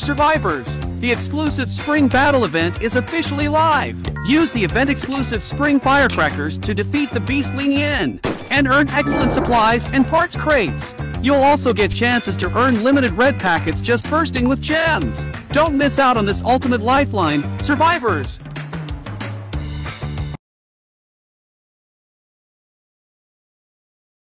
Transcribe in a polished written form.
Survivors. The exclusive Spring Battle event is officially live. Use the event-exclusive Spring Firecrackers to defeat the Beast Li Nian and earn excellent supplies and parts crates. You'll also get chances to earn limited red packets just bursting with gems. Don't miss out on this ultimate lifeline, Survivors!